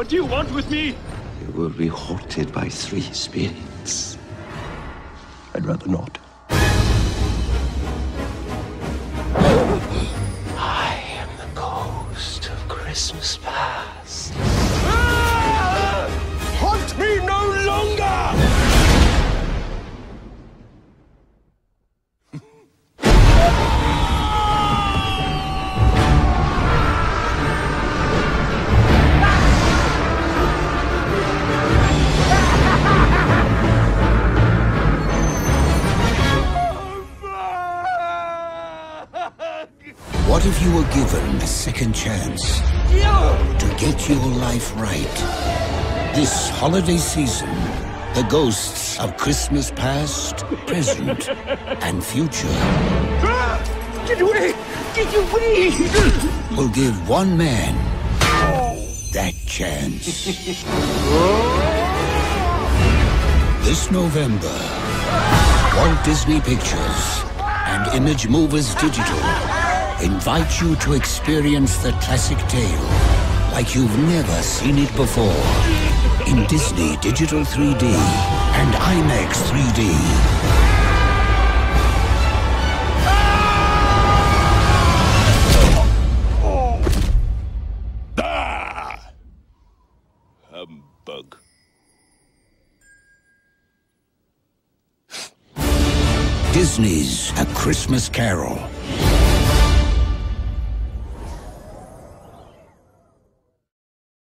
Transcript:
do you want with me? You will be haunted by 3 spirits. I'd rather not. I am the ghost of Christmas past. Haunt me no longer! What if you were given a second chance to get your life right? This holiday season, the ghosts of Christmas past, present, and future Get away! Get away! will give one man that chance. This November, Walt Disney Pictures and Image Movers Digital invite you to experience the classic tale like you've never seen it before in Disney Digital 3D and IMAX 3D. Humbug. Disney's A Christmas Carol.